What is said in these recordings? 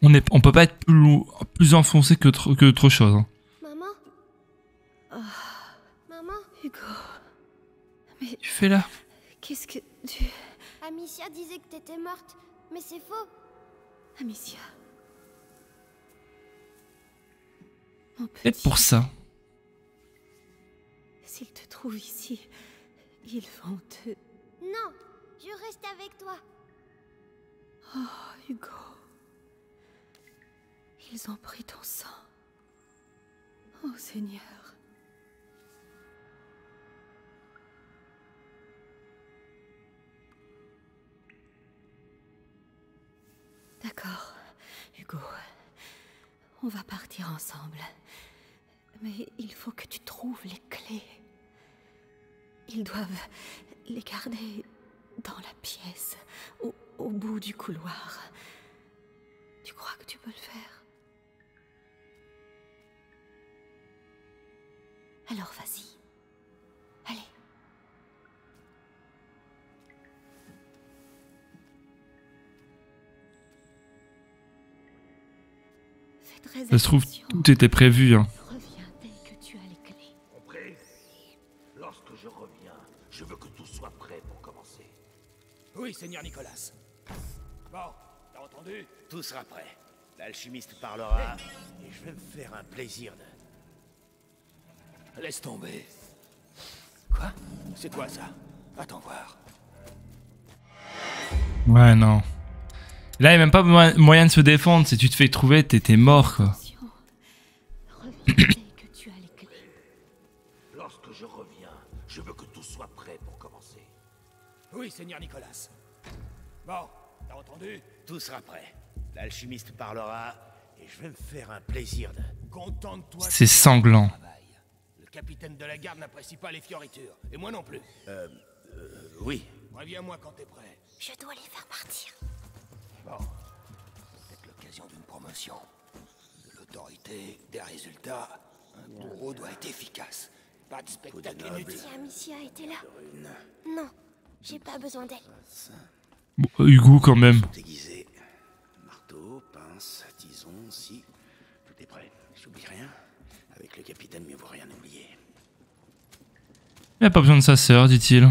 On peut pas être plus enfoncé que autre chose. Hein. Maman? Oh. Maman? Hugo... Mais Tu fais là? qu'est-ce que tu... Amicia disait que t'étais morte, mais c'est faux. Amicia... Mon Peut-être petit... pour ça. S'ils te trouvent ici, ils vont te... Non, je reste avec toi. Oh, Hugo... Ils ont pris ton sang. Oh, Seigneur... D'accord, Hugo. On va partir ensemble. Mais il faut que tu trouves les clés. Ils doivent les garder dans la pièce, au bout du couloir. Tu crois que tu peux le faire? Alors vas-y. Allez. Fais très Ça se trouve, attention. tout était prévu. Hein. Reviens dès que tu as les clés. Compris? Lorsque je reviens, je veux que tout soit prêt pour commencer. Oui, Seigneur Nicolas. Bon, t'as entendu? Tout sera prêt. L'alchimiste parlera et je vais me faire un plaisir de... Laisse tomber. Quoi? C'est quoi ça? Attends voir. Ouais, non. Là, il n'y a même pas moyen de se défendre. Si tu te fais trouver, t'es mort, quoi. Attention. Reviens dès que tu as les clés. Lorsque je reviens, je veux que tout soit prêt pour commencer. Oui, Seigneur Nicolas. Bon, t'as entendu? Tout sera prêt. L'alchimiste parlera et je vais me faire un plaisir de... Contente-toi. C'est sanglant. Le capitaine de la garde n'apprécie pas les fioritures. Et moi non plus. Oui. Préviens-moi quand t'es prêt. Je dois les faire partir. Bon. Peut-être l'occasion d'une promotion. De l'autorité, des résultats. Un bourreau doit être efficace. Pas de spectacle inutile. Si Amicia était là. Non, j'ai pas besoin d'elle. Bon, Hugo, quand même. Déguisé. Marteau, pince, tison, scie. Tout est prêt. J'oublie rien. Avec le capitaine, mieux vaut rien oublier. Il n'a pas besoin de sa sœur, dit-il.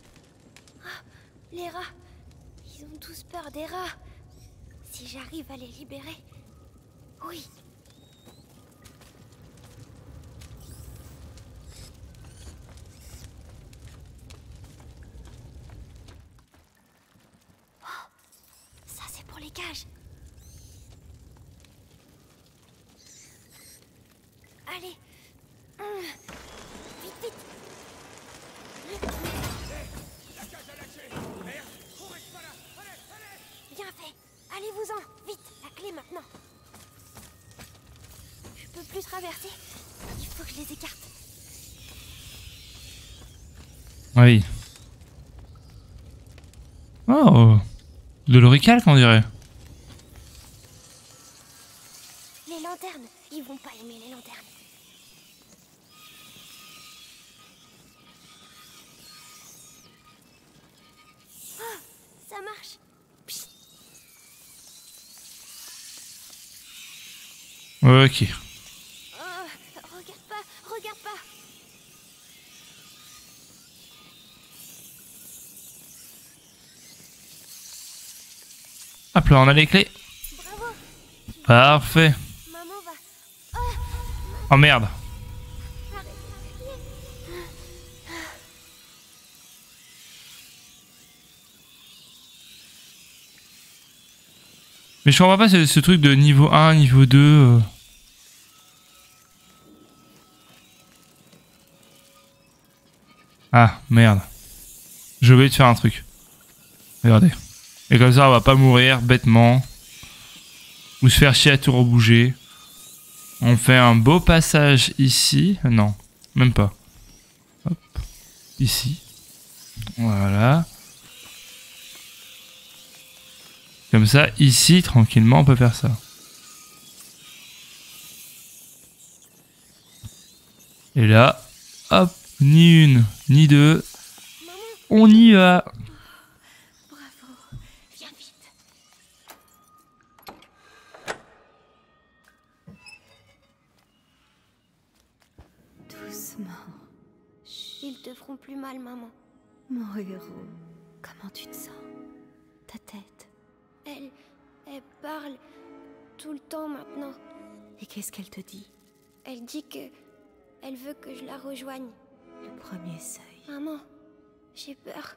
Les rats. Ils ont tous peur des rats. Si j'arrive à les libérer. Oui. Oh, ça c'est pour les cages. Allez. Vite, vite. Bien fait. Allez-vous-en. Vite, la clé maintenant. Je peux plus traverser. Il faut que je les écarte. Oui. Oh. De l'oricalque, on dirait. Les lanternes. Ils vont pas aimer les lanternes. Oh, ça marche. Psst. Ok. Oh, regarde pas, regarde pas. Hop là, on a les clés. Bravo. Parfait. Maman va. Oh merde. Arrête de crier. Mais je comprends pas ce truc de niveau 1, niveau 2. Ah, merde. J'ai oublié de faire un truc. Regardez. Et comme ça, on va pas mourir bêtement. Ou se faire chier à tout rebouger. On fait un beau passage ici. Non, même pas. Hop. Ici. Voilà. Comme ça, ici, tranquillement, on peut faire ça. Et là, hop, ni une, ni deux. On y va. Bravo. Viens vite. Doucement. Ils te feront plus mal, maman. Mon héros, comment tu te sens? Ta tête. Elle parle tout le temps maintenant. Et qu'est-ce qu'elle te dit? Elle dit que elle veut que je la rejoigne. Le premier seuil. Maman, j'ai peur.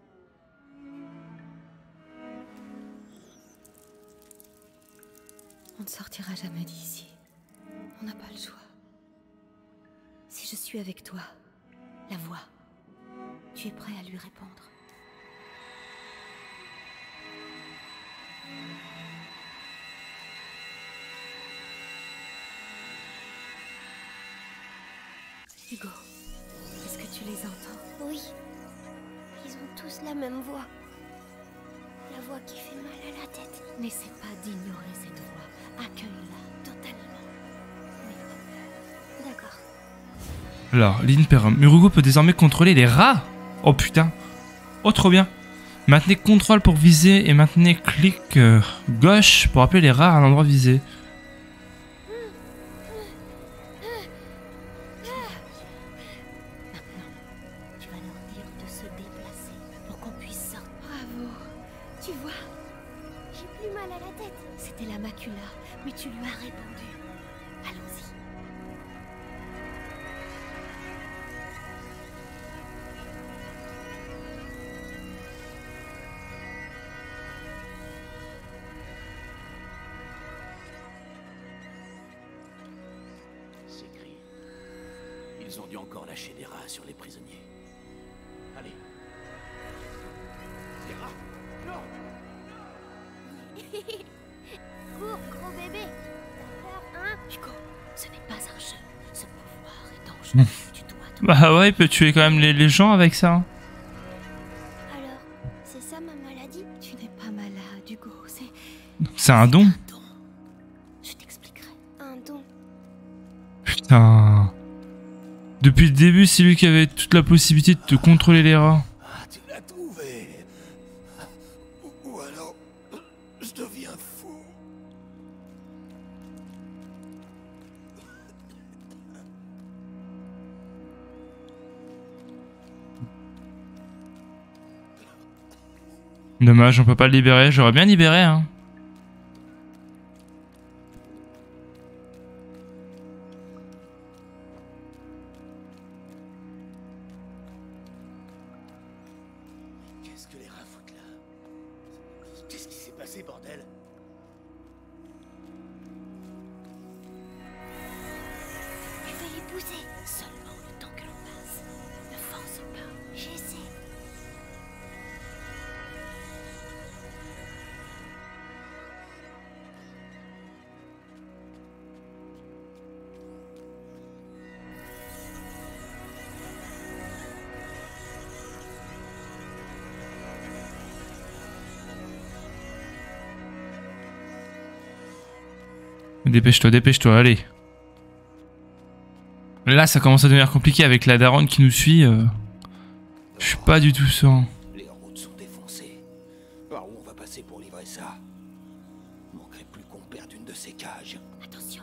On ne sortira jamais d'ici. On n'a pas le choix. Si je suis avec toi, la voix, tu es prêt à lui répondre? Hugo, est-ce que tu les entends? Oui. Ils ont tous la même voix. La voix qui fait mal à la tête. N'essaie pas d'ignorer cette voix. Accueille-la totalement. D'accord. Alors, Lynn Perrin. Murugo peut désormais contrôler les rats. Oh putain. Oh trop bien. Maintenez contrôle pour viser et maintenez clic gauche pour appeler les rats à l'endroit visé. Tu vas leur dire de se déplacer pour qu'on puisse sortir. Bravo. Tu vois, J'ai plus mal à la tête. c'était la macula, mais tu lui as répondu. Allons-y. Ces cris. Ils ont dû encore lâcher des rats sur les prisonniers. Allez. Des rats? Non! Cours, gros bébé. T'as peur, hein? Hugo, ce n'est pas un jeu. Ce pouvoir est dangereux. Tu dois te... Bah ouais, il peut tuer quand même les gens avec ça. Hein. Alors, c'est ça ma maladie? Tu n'es pas malade, Hugo. C'est un don. un don. Je t'expliquerai. Un don. Putain. Depuis le début, c'est lui qui avait toute la possibilité de te contrôler les rats. Ah, tu l'as trouvé. Ou alors, je deviens fou. Dommage, on peut pas le libérer. J'aurais bien libéré, hein. Qu'est-ce que les rats foutent là? Qu'est-ce qui s'est passé, bordel? Tu vas les pousser. Seulement le temps que l'on passe. Ne force pas. J'essaie. Dépêche-toi, dépêche-toi, allez. Là, ça commence à devenir compliqué avec la daronne qui nous suit. Je suis pas du tout sûr. Les routes sont défoncées. Par où on va passer pour livrer ça? Manquerait plus qu'on perde une de ces cages. Attention.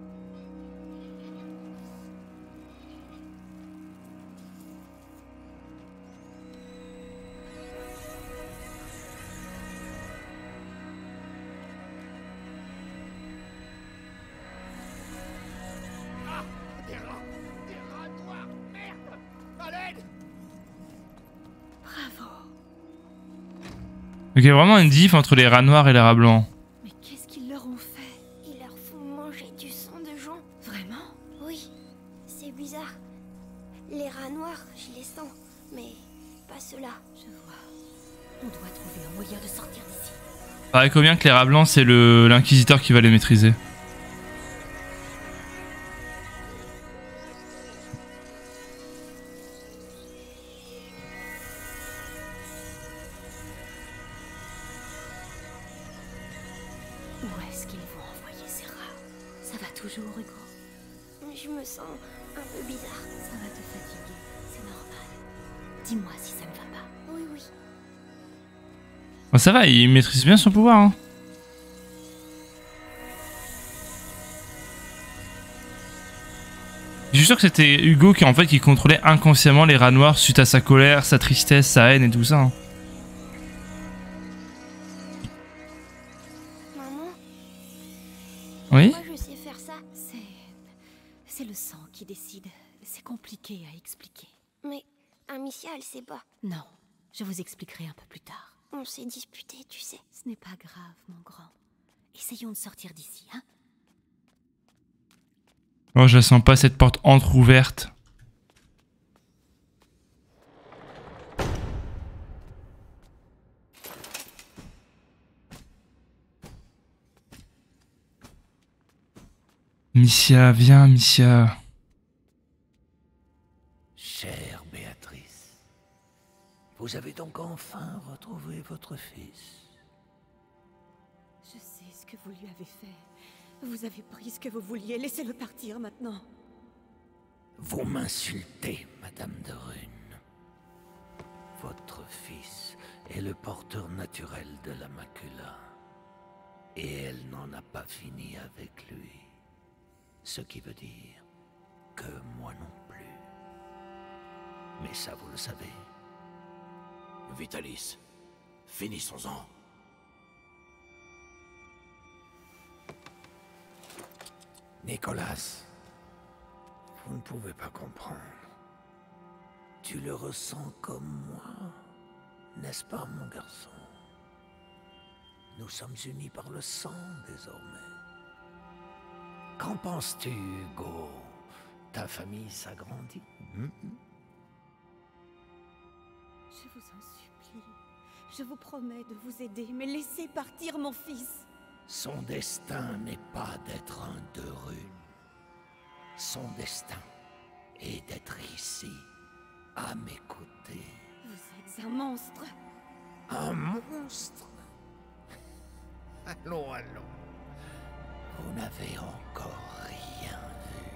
Des rats noirs, merde! À l'aide! Bravo. Donc il y a vraiment une diff entre les rats noirs et les rats blancs. Mais qu'est-ce qu'ils leur ont fait? Ils leur font manger du sang de gens. Vraiment? Oui, c'est bizarre. Les rats noirs, je les sens, mais pas ceux-là. Je vois. On doit trouver un moyen de sortir d'ici. Pareil combien que les rats blancs, c'est l'inquisiteur qui va les maîtriser. Où est-ce qu'ils vont envoyer ces rats? Ça va toujours, Hugo? Je me sens un peu bizarre. Ça va te fatiguer. C'est normal. Dis-moi si ça ne va pas. Oui, oui. Bon, ça va, il maîtrise bien son pouvoir. Hein. Je suis sûr que c'était Hugo qui en fait qui contrôlait inconsciemment les rats noirs suite à sa colère, sa tristesse, sa haine et tout ça. Hein. Maman, Oui? moi je sais faire ça. C'est le sang qui décide. C'est compliqué à expliquer. Mais Amicia, elle sait pas. Non, je vous expliquerai un peu plus tard. On s'est disputés, tu sais. Ce n'est pas grave, mon grand. Essayons de sortir d'ici, hein? Oh, je la sens pas cette porte entrouverte. Amicia, viens, Amicia. Chère Béatrice, vous avez donc enfin retrouvé votre fils. Je sais ce que vous lui avez fait. Vous avez pris ce que vous vouliez. Laissez-le partir maintenant. Vous m'insultez, Madame de Rune. Votre fils est le porteur naturel de la macula. Et elle n'en a pas fini avec lui. Ce qui veut dire que moi non plus. Mais ça, vous le savez. Vitalis, finissons-en. Nicolas, vous ne pouvez pas comprendre. Tu le ressens comme moi, n'est-ce pas, mon garçon? Nous sommes unis par le sang, désormais. Qu'en penses-tu, Hugo? Ta famille s'agrandit? Je vous en supplie. Je vous promets de vous aider, mais laissez partir mon fils. Son destin n'est pas d'être un de Rune. Son destin est d'être ici, à mes côtés. Vous êtes un monstre. Un monstre? Allons, allons. Vous n'avez encore rien vu.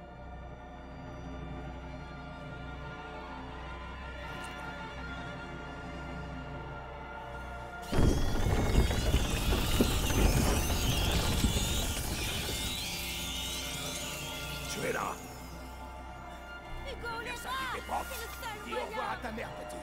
Tu es là. Hugo, les Ça rats, qui t'époque. c'est le seul Dis au moyen. revoir à ta mère, petit.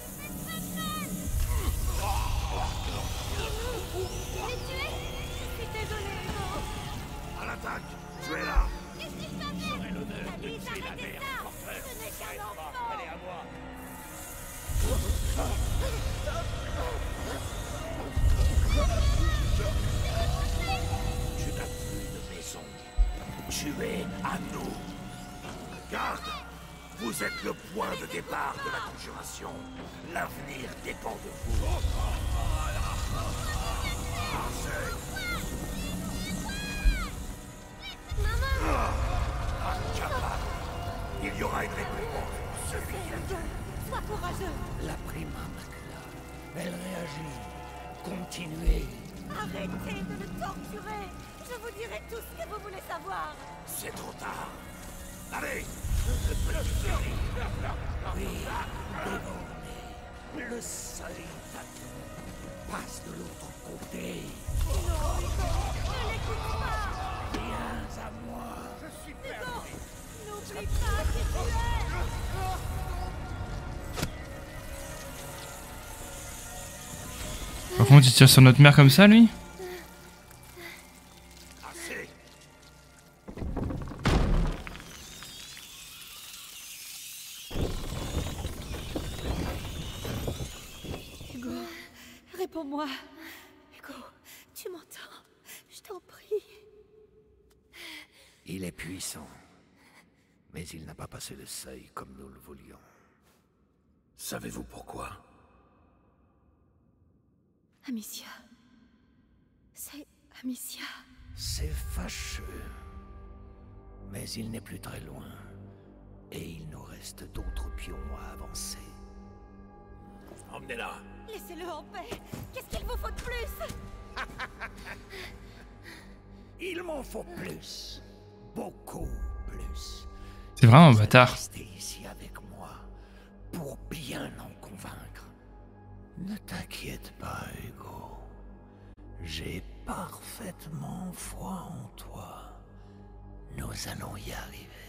Tu l'es tué? Je suis désolée, Hugo. À l'attaque. Tu es là. Qu'est-ce que je dois faire? J'aurai l'honneur de Alice, tuer la arrêtez mère ça. du porteur. Ce n'est qu'un enfant. Elle est à moi. Tu n'as plus de maison. Tu es à nous. Garde, vous êtes le point de départ de la conjuration. L'avenir dépend de vous. Marseille. Incapable. Il y aura une récompense pour celui qui a tué. Sois courageux. La prima macula, elle réagit. Continuez. Arrêtez de le torturer. Je vous dirai tout ce que vous voulez savoir. C'est trop tard. Allez. Oui, dévorez. Le seuil d'atout passe de l'autre côté. Non, Hugo, ne l'écoute pas. Viens à moi. Hugo, n'oublie pas qui tu es. Par contre, il tire sur notre mère comme ça, lui? Assez. Hugo, réponds-moi. Hugo, tu m'entends? Je t'en prie. Il est puissant. Mais il n'a pas passé le seuil comme nous le voulions. Savez-vous pourquoi? Amicia. C'est Amicia. C'est fâcheux. Mais il n'est plus très loin. Et il nous reste d'autres pions à avancer. Emmenez-la. Laissez-le en paix. Qu'est-ce qu'il vous faut de plus? Il m'en faut plus. Beaucoup plus. C'est vraiment un bâtard. Restez ici avec moi pour bien en convaincre. Ne t'inquiète pas, Hugo. J'ai parfaitement foi en toi. Nous allons y arriver.